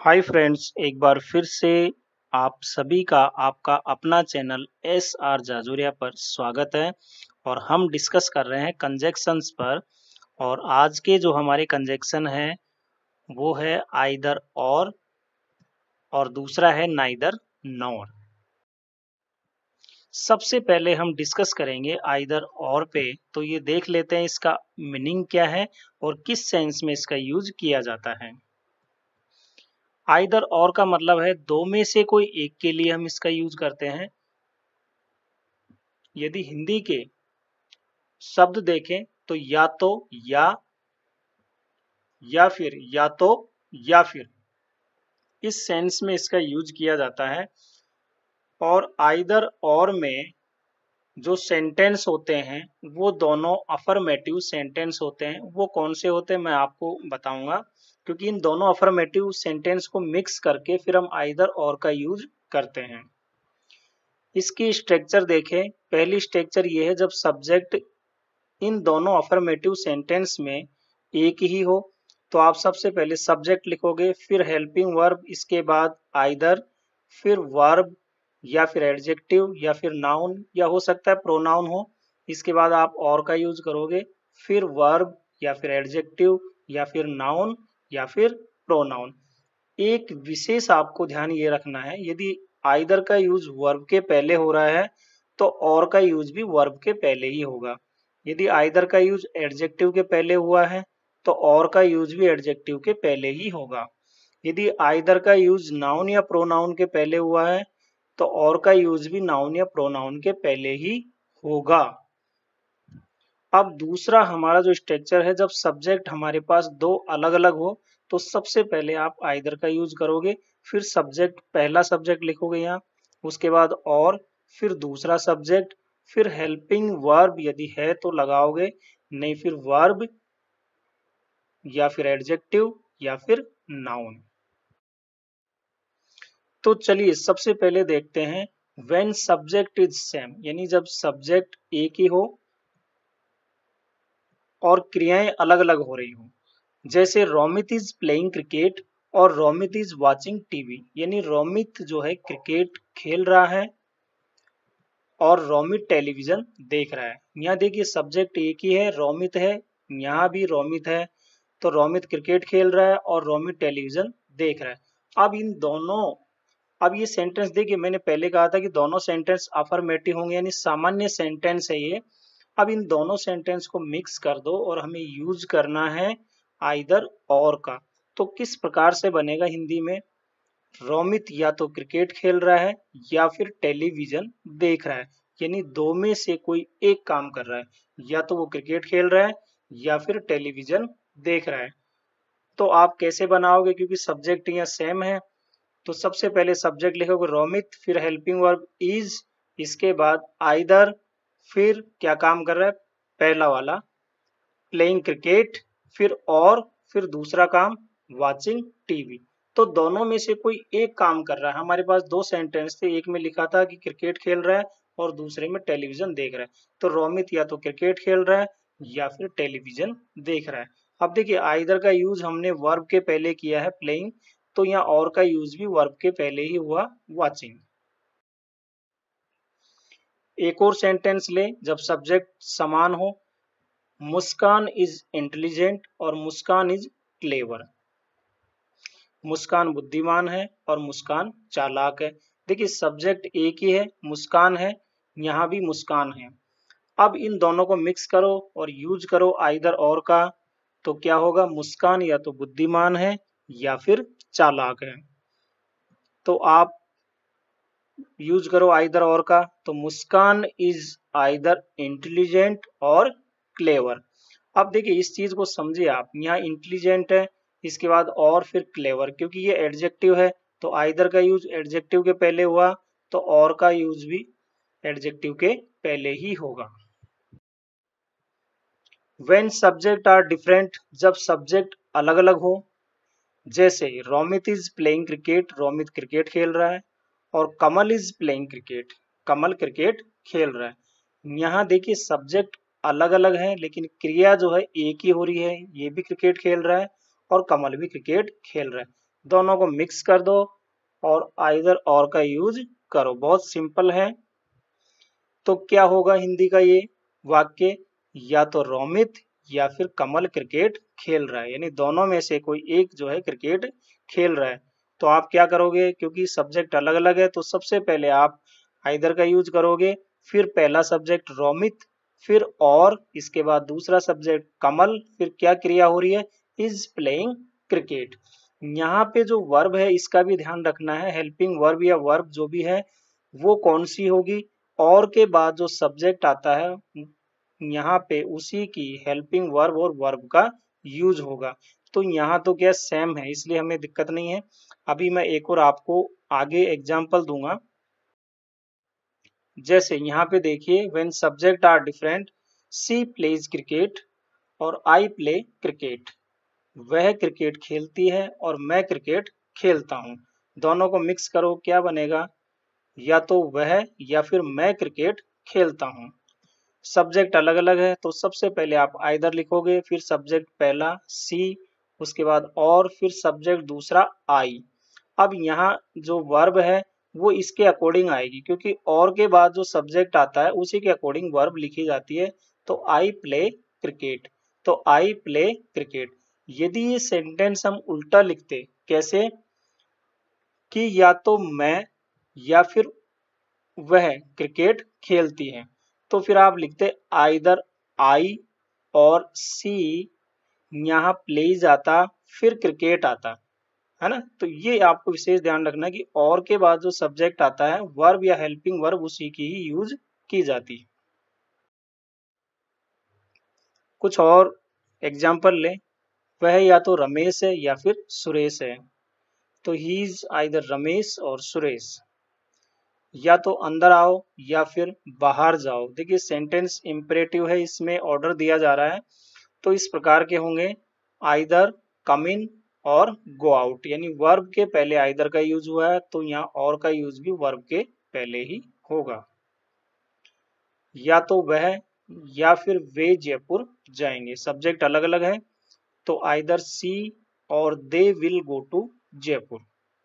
Hi friends, एक बार फिर से आप सभी का आपका अपना चैनल एस आर जाजुरिया पर स्वागत है। और हम डिस्कस कर रहे हैं कंजक्शंस पर। और आज के जो हमारे कंजक्शन हैं वो है आइदर और दूसरा है नाइदर नॉर। सबसे पहले हम डिस्कस करेंगे आइदर और पे। तो ये देख लेते हैं इसका मीनिंग क्या है और किस सेंस में इसका यूज किया जाता है। आइदर और का मतलब है दो में से कोई एक के लिए हम इसका यूज करते हैं। यदि हिंदी के शब्द देखें तो या फिर या फिर इस सेंस में इसका यूज किया जाता है। और आइदर और में जो सेंटेंस होते हैं वो दोनों अफर्मेटिव सेंटेंस होते हैं। वो कौन से होते हैं मैं आपको बताऊंगा, क्योंकि इन दोनों अफर्मेटिव सेंटेंस को मिक्स करके फिर हम आइदर और का यूज करते हैं। इसकी स्ट्रक्चर देखें। पहली स्ट्रक्चर ये है, जब सब्जेक्ट इन दोनों अफर्मेटिव सेंटेंस में एक ही हो तो आप सबसे पहले सब्जेक्ट लिखोगे, फिर हेल्पिंग वर्ब, इसके बाद आइदर, फिर वर्ब या फिर एडजेक्टिव या फिर नाउन या हो सकता है प्रोनाउन हो। इसके बाद आप और का यूज करोगे, फिर वर्ब या फिर एडजेक्टिव या फिर नाउन या फिर प्रोनाउन। एक विशेष आपको ध्यान ये रखना है, यदि आइदर का यूज वर्ब के पहले हो रहा है तो और का यूज भी वर्ब के पहले ही होगा। यदि आइदर का यूज एडजेक्टिव के पहले हुआ है तो और का यूज भी एडजेक्टिव के पहले ही होगा। यदि आइदर का यूज नाउन या प्रोनाउन के पहले हुआ है तो और का यूज भी नाउन या प्रोनाउन के पहले ही होगा। अब दूसरा हमारा जो स्ट्रक्चर है, जब सब्जेक्ट हमारे पास दो अलग अलग हो तो सबसे पहले आप आइदर का यूज करोगे, फिर सब्जेक्ट पहला सब्जेक्ट लिखोगे यहाँ, उसके बाद और, फिर दूसरा सब्जेक्ट, फिर हेल्पिंग वर्ब यदि है तो लगाओगे, नहीं फिर वर्ब या फिर एडजेक्टिव या फिर नाउन। तो चलिए सबसे पहले देखते हैं व्हेन सब्जेक्ट इज सेम, यानी जब सब्जेक्ट एक ही हो और क्रियाएं अलग अलग हो रही हो। जैसे रोमित इज प्लेइंग क्रिकेट और रोमित इज वाचिंग टीवी, यानी रोमित जो है क्रिकेट खेल रहा है और रोमित टेलीविजन देख रहा है। यहाँ देखिए सब्जेक्ट एक ही है, रोमित है, यहाँ भी रोमित है। तो रोमित क्रिकेट खेल रहा है और रोमित टेलीविजन देख रहा है। अब ये सेंटेंस देखिए, मैंने पहले कहा था कि दोनों सेंटेंस अफर्मेटिव होंगे, यानी सामान्य सेंटेंस है ये। अब इन दोनों सेंटेंस को मिक्स कर दो और हमें यूज करना है आइदर और का। तो किस प्रकार से बनेगा हिंदी में, रोमित या तो क्रिकेट खेल रहा है या फिर टेलीविजन देख रहा है, यानी दो में से कोई एक काम कर रहा है, या तो वो क्रिकेट खेल रहा है या फिर टेलीविजन देख रहा है। तो आप कैसे बनाओगे, क्योंकि सब्जेक्ट यहाँ सेम है। तो सबसे पहले सब्जेक्ट लिखोगे रोमित, फिर हेल्पिंग वर्ब इज, इसके बाद आइदर, फिर क्या काम कर रहा है पहला वाला प्लेइंग क्रिकेट, फिर और, फिर दूसरा काम वाचिंग टीवी। तो दोनों में से कोई एक काम कर रहा है। हमारे पास दो सेंटेंस थे, एक में लिखा था कि क्रिकेट खेल रहा है और दूसरे में टेलीविजन देख रहा है। तो रोमित या तो क्रिकेट खेल रहा है या फिर टेलीविजन देख रहा है। अब देखिए आइदर का यूज हमने वर्ब के पहले किया है प्लेइंग, तो यहाँ और का यूज भी वर्ब के पहले ही हुआ वाचिंग। एक और सेंटेंस ले, जब सब्जेक्ट समान हो, मुस्कान इज इंटेलिजेंट और मुस्कान इज क्लेवर। मुस्कान बुद्धिमान है और मुस्कान चालाक है। देखिए सब्जेक्ट एक ही है, मुस्कान है, यहाँ भी मुस्कान है। अब इन दोनों को मिक्स करो और यूज करो आइदर और का। तो क्या होगा, मुस्कान या तो बुद्धिमान है या फिर चालाक है। तो आप यूज करो आइदर और का, तो मुस्कान इज आइदर इंटेलिजेंट और क्लेवर। अब देखिए इस चीज को समझिए आप, यहाँ इंटेलिजेंट है, इसके बाद और फिर क्लेवर, क्योंकि ये एडजेक्टिव है तो आइदर का यूज एडजेक्टिव के पहले हुआ तो और का यूज भी एडजेक्टिव के पहले ही होगा। व्हेन सब्जेक्ट आर डिफरेंट, जब सब्जेक्ट अलग अलग हो, जैसे Romit is playing cricket, Romit cricket खेल रहा है, और Kamal is playing cricket, Kamal cricket खेल रहा है। यहाँ देखिए सब्जेक्ट अलग अलग है लेकिन क्रिया जो है एक ही हो रही है, ये भी क्रिकेट खेल रहा है और कमल भी क्रिकेट खेल रहा है। दोनों को मिक्स कर दो और आइदर और का यूज करो। बहुत सिंपल है। तो क्या होगा हिंदी का ये वाक्य, या तो रोमित या फिर कमल क्रिकेट खेल रहा है, यानी दोनों में से कोई एक जो है क्रिकेट खेल रहा है। तो आप क्या करोगे, क्योंकि सब्जेक्ट अलग अलग है तो सबसे पहले आप आइदर का यूज करोगे, फिर पहला सब्जेक्ट रोमित, फिर और इसके बाद दूसरा सब्जेक्ट कमल, फिर क्या क्रिया हो रही है, इज प्लेइंग क्रिकेट। यहाँ पे जो वर्ब है इसका भी ध्यान रखना है, हेल्पिंग वर्ब या वर्ब जो भी है वो कौन सी होगी, और के बाद जो सब्जेक्ट आता है यहाँ पे उसी की हेल्पिंग वर्ब और वर्ब का यूज होगा। तो यहाँ तो क्या सेम है, इसलिए हमें दिक्कत नहीं है। अभी मैं एक और आपको आगे एग्जाम्पल दूंगा। जैसे यहाँ पे देखिए, when subject are different, she plays cricket और आई प्ले क्रिकेट। वह क्रिकेट खेलती है और मैं क्रिकेट खेलता हूँ। दोनों को मिक्स करो, क्या बनेगा, या तो वह या फिर मैं क्रिकेट खेलता हूँ। सब्जेक्ट अलग अलग है तो सबसे पहले आप आइदर लिखोगे, फिर सब्जेक्ट पहला सी, उसके बाद और, फिर सब्जेक्ट दूसरा आई। अब यहाँ जो वर्ब है वो इसके अकॉर्डिंग आएगी, क्योंकि और के बाद जो सब्जेक्ट आता है उसी के अकॉर्डिंग वर्ब लिखी जाती है। तो आई प्ले क्रिकेट, तो आई प्ले क्रिकेट। यदि ये सेंटेंस हम उल्टा लिखते, कैसे, कि या तो मैं या फिर वह क्रिकेट खेलती है, तो फिर आप लिखते आइदर आई और सी, यहाँ प्लेज आता, फिर क्रिकेट आता, है ना। तो ये आपको विशेष ध्यान रखना कि और के बाद जो सब्जेक्ट आता है वर्ब या हेल्पिंग वर्ब उसी की ही यूज की जाती है। कुछ और एग्जाम्पल ले, वह या तो रमेश है या फिर सुरेश है, तो ही इज आइदर रमेश और सुरेश। या तो अंदर आओ या फिर बाहर जाओ। देखिए सेंटेंस इंपरेटिव है, इसमें ऑर्डर दिया जा रहा है, तो इस प्रकार के होंगे, आइदर, कम इन और गो आउट। यानी वर्ब के पहले आइदर का यूज हुआ है तो यहाँ और का यूज भी वर्ब के पहले ही होगा। या तो वह या फिर वे जयपुर जाएंगे, सब्जेक्ट अलग अलग है तो आइदर सी और they will go to Jaipur.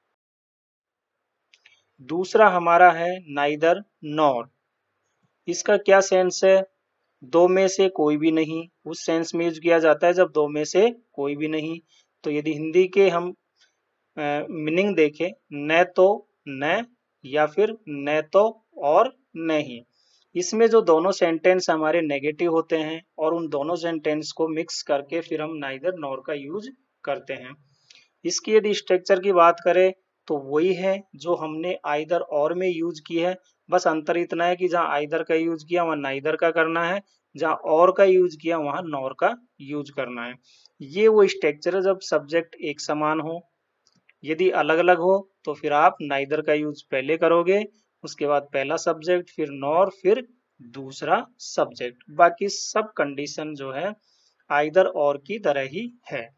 दूसरा हमारा है नाइदर नॉर। इसका क्या सेंस है, दो में से कोई भी नहीं, उस सेंस में यूज किया जाता है जब दो में से कोई भी नहीं। तो यदि हिंदी के हम मीनिंग देखें, न तो न, या फिर न तो और नहीं, इसमें जो दोनों सेंटेंस हमारे नेगेटिव होते हैं और उन दोनों सेंटेंस को मिक्स करके फिर हम नाइदर नॉर का यूज करते हैं। इसकी यदि स्ट्रक्चर की बात करें तो वही है जो हमने आइदर और में यूज की है, बस अंतर इतना है कि जहाँ आइदर का यूज किया वहाँ नाइदर का करना है, जहाँ और का यूज किया वहाँ नॉर का यूज करना है। ये वो स्ट्रक्चर है जब सब्जेक्ट एक समान हो। यदि अलग अलग हो तो फिर आप नाइदर का यूज पहले करोगे, उसके बाद पहला सब्जेक्ट, फिर नॉर, फिर दूसरा सब्जेक्ट। बाकी सब कंडीशन जो है आइदर और की तरह ही है।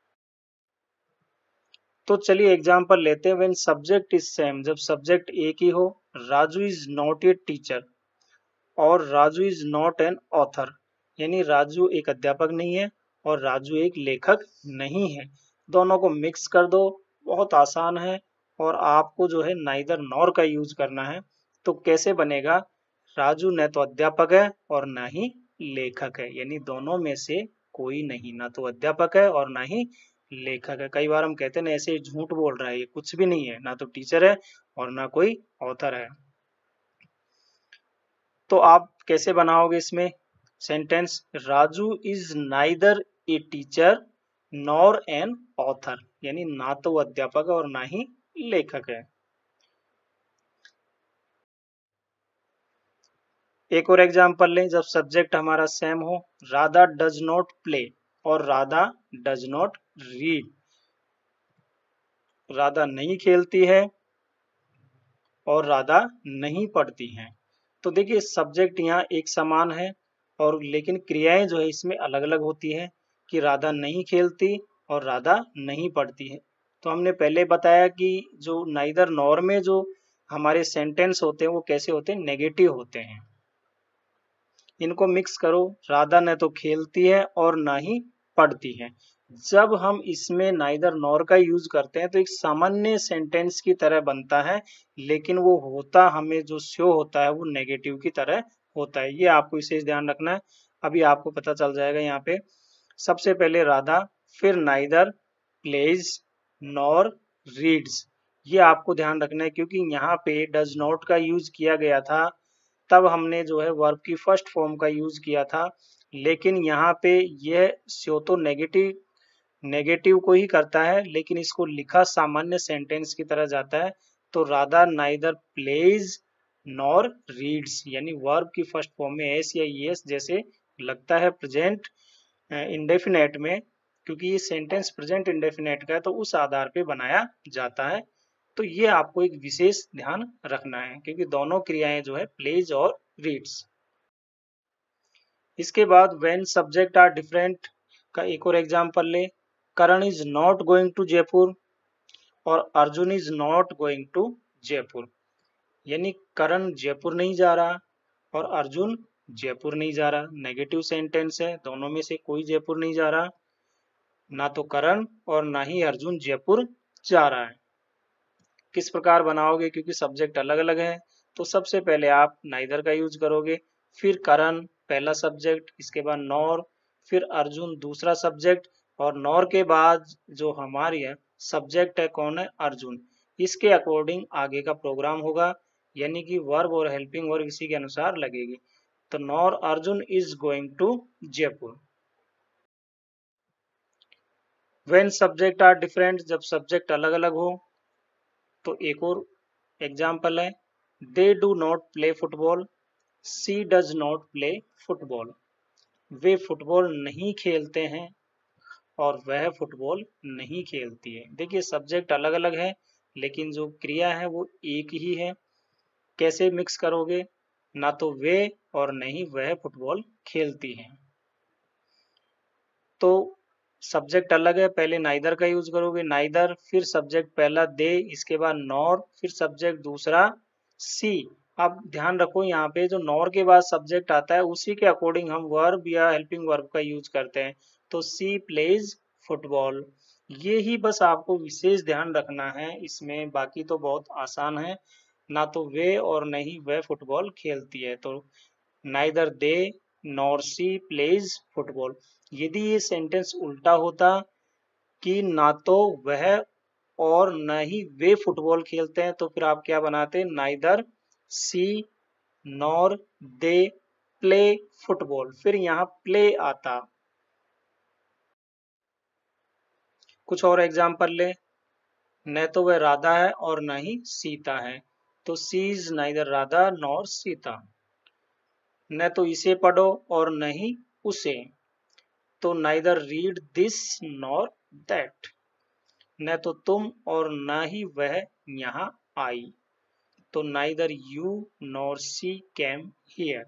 तो चलिए एग्जाम्पल लेते हैं। व्हेन सब्जेक्ट इज सेम, जब सब्जेक्ट एक ही हो, Raju is not a teacher और Raju is not an author, यानी राजू एक अध्यापक नहीं है और राजू एक लेखक नहीं है। दोनों को मिक्स कर दो, बहुत आसान है, और आपको जो है नाइदर नॉर का यूज करना है। तो कैसे बनेगा, राजू न तो अध्यापक है और ना ही लेखक है, यानी दोनों में से कोई नहीं, ना तो अध्यापक है और ना ही लेखक है। कई बार हम कहते हैं ना ऐसे झूठ बोल रहा है, ये कुछ भी नहीं है, ना तो टीचर है और ना कोई ऑथर है। तो आप कैसे बनाओगे इसमें sentence, Raju is neither a teacher nor an author, यानी ना तो अध्यापक है और ना ही लेखक है। एक और एग्जांपल लें, जब सब्जेक्ट हमारा सेम हो, राधा डज नॉट प्ले और Radha does not read. Radha नहीं खेलती है और राधा नहीं पढ़ती हैं। तो देखिए सब्जेक्ट यहाँ एक समान है और लेकिन क्रियाएं जो है इसमें अलग अलग होती है, कि राधा नहीं खेलती और राधा नहीं पढ़ती है। तो हमने पहले बताया कि जो नाइदर नॉर में जो हमारे सेंटेंस होते हैं वो कैसे होते हैं, नेगेटिव होते हैं। इनको मिक्स करो, राधा न तो खेलती है और ना ही पढ़ती है। जब हम इसमें नाइदर नॉर का यूज करते हैं तो एक सामान्य सेंटेंस की तरह बनता है, लेकिन वो होता हमें जो शो होता है वो नेगेटिव की तरह होता है। ये आपको विशेष ध्यान रखना है। अभी आपको पता चल जाएगा यहाँ पे। सबसे पहले राधा, फिर नाइदर प्लेज नॉर रीड्स। ये आपको ध्यान रखना है क्योंकि यहाँ पे डज नॉट का यूज किया गया था, तब हमने जो है वर्ब की फर्स्ट फॉर्म का यूज किया था। लेकिन यहाँ पे यह शो तो नेगेटिव को ही करता है, लेकिन इसको लिखा सामान्य सेंटेंस की तरह जाता है। तो Radha neither plays nor reads, यानी वर्ब की फर्स्ट फॉर्म में एस या ईएस जैसे लगता है प्रेजेंट इंडेफिनेट में, क्योंकि ये सेंटेंस प्रेजेंट इंडेफिनेट का है तो उस आधार पे बनाया जाता है। तो ये आपको एक विशेष ध्यान रखना है क्योंकि दोनों क्रियाएं जो है प्लेज और रीड्स। इसके बाद व्हेन सब्जेक्ट आर डिफरेंट का एक और एग्जांपल ले। Karan is not going to Jaipur और Arjun is not going to Jaipur, यानी करण जयपुर नहीं जा रहा और अर्जुन जयपुर नहीं जा रहा। नेगेटिव सेंटेंस है, दोनों में से कोई जयपुर नहीं जा रहा, ना तो करण और ना ही अर्जुन जयपुर जा रहा है। किस प्रकार बनाओगे, क्योंकि सब्जेक्ट अलग अलग है। तो सबसे पहले आप नाइदर का यूज करोगे, फिर करण पहला सब्जेक्ट, इसके बाद नॉर, फिर अर्जुन दूसरा सब्जेक्ट, और नॉर के बाद जो हमारी है सब्जेक्ट है कौन है, अर्जुन। इसके अकॉर्डिंग आगे का प्रोग्राम होगा, यानी कि वर्ब और हेल्पिंग वर्ब इसी के अनुसार लगेगी। तो nor Arjun is going to Jaipur. When subject are different, जब सब्जेक्ट अलग अलग हो। तो एक और एग्जाम्पल है, they do not play football, she does not play football. वे फुटबॉल नहीं खेलते हैं और वह फुटबॉल नहीं खेलती है। देखिए सब्जेक्ट अलग अलग है लेकिन जो क्रिया है वो एक ही है। कैसे मिक्स करोगे, ना तो वे और नहीं वह फुटबॉल खेलती हैं। तो सब्जेक्ट अलग है, पहले नाइदर का यूज करोगे, नाइदर, फिर सब्जेक्ट पहला दे, इसके बाद नॉर, फिर सब्जेक्ट दूसरा सी। अब ध्यान रखो यहाँ पे जो नॉर के बाद सब्जेक्ट आता है उसी के अकॉर्डिंग हम वर्ब या हेल्पिंग वर्ब का यूज करते हैं। तो सी प्लेज फुटबॉल। ये ही बस आपको विशेष ध्यान रखना है इसमें, बाकी तो बहुत आसान है। ना तो वे और नहीं वह फुटबॉल खेलती है। तो neither they nor she plays football. यदि ये सेंटेंस उल्टा होता कि ना तो वह और न ही वे फुटबॉल खेलते हैं, तो फिर आप क्या बनाते, neither she nor they play football, फिर यहाँ प्ले आता। कुछ और एग्जाम्पल ले। न तो वह राधा है और न ही सीता है, तो she is neither Radha nor Sita. न तो इसे पढ़ो और न ही उसे, तो neither read this nor that. न तो तुम और न ही वह यहाँ आई, तो neither you nor she came here.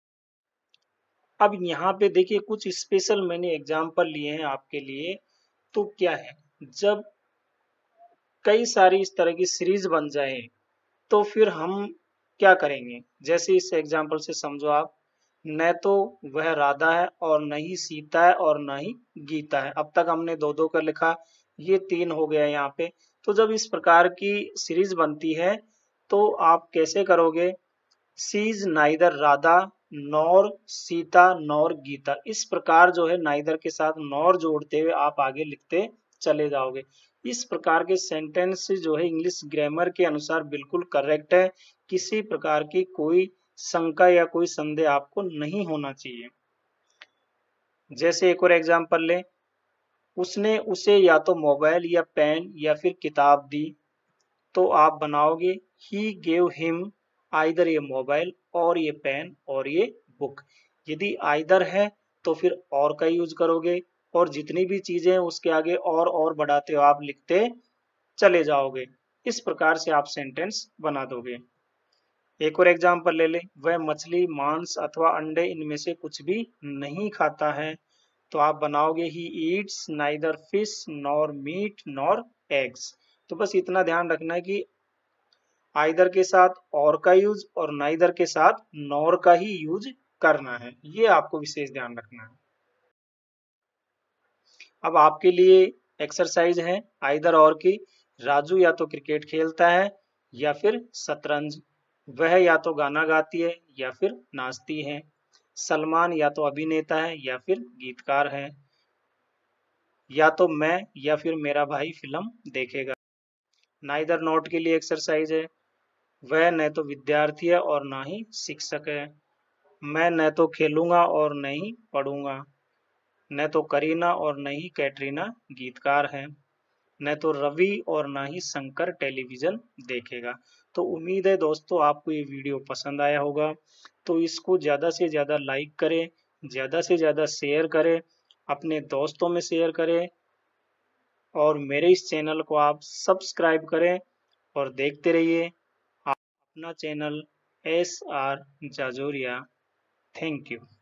अब यहाँ पे देखिए कुछ स्पेशल मैंने एग्जाम्पल लिए हैं आपके लिए। तो क्या है, जब कई सारी इस तरह की सीरीज बन जाए तो फिर हम क्या करेंगे, जैसे इस एग्जाम्पल से समझो आप। न तो वह राधा है और न ही सीता है और न ही गीता है। अब तक हमने दो दो कर लिखा, ये तीन हो गया यहाँ पे। तो जब इस प्रकार की सीरीज बनती है तो आप कैसे करोगे, she is neither Radha nor Sita nor Gita. इस प्रकार जो है नाइदर के साथ नॉर जोड़ते हुए आप आगे लिखते चले जाओगे। इस प्रकार के सेंटेंस जो है इंग्लिश ग्रामर के अनुसार बिल्कुल करेक्ट है। किसी प्रकार की कोई शंका या कोई संदेह आपको नहीं होना चाहिए। जैसे एक और एग्जांपल ले, उसने उसे या तो मोबाइल या पेन या फिर किताब दी। तो आप बनाओगे ही गेव हिम आइदर ये मोबाइल और ये पेन और ये बुक। यदि आइदर है तो फिर और का यूज करोगे, और जितनी भी चीजें हैं उसके आगे और बढ़ाते हो आप लिखते चले जाओगे। इस प्रकार से आप सेंटेंस बना दोगे। एक और एग्जांपल ले ले, वह मछली मांस अथवा अंडे इनमें से कुछ भी नहीं खाता है। तो आप बनाओगे he eats neither fish nor meat nor eggs. तो बस इतना ध्यान रखना है कि आइदर के साथ और का यूज और नाइदर के साथ नॉर का ही यूज करना है। ये आपको विशेष ध्यान रखना है। अब आपके लिए एक्सरसाइज है आइदर और की। राजू या तो क्रिकेट खेलता है या फिर शतरंज। वह या तो गाना गाती है या फिर नाचती है। सलमान या तो अभिनेता है या फिर गीतकार है। या तो मैं या फिर मेरा भाई फिल्म देखेगा। नाइदर नॉट के लिए एक्सरसाइज है। वह न तो विद्यार्थी है और ना ही शिक्षक है। मैं न तो खेलूंगा और न ही पढ़ूंगा। न तो करीना और न ही कैटरीना गीतकार हैं। न तो रवि और ना ही शंकर टेलीविजन देखेगा। तो उम्मीद है दोस्तों आपको ये वीडियो पसंद आया होगा। तो इसको ज़्यादा से ज़्यादा लाइक करें, ज़्यादा से ज़्यादा शेयर करें, अपने दोस्तों में शेयर करें और मेरे इस चैनल को आप सब्सक्राइब करें और देखते रहिए अपना channel SR Jajoria. Thank you.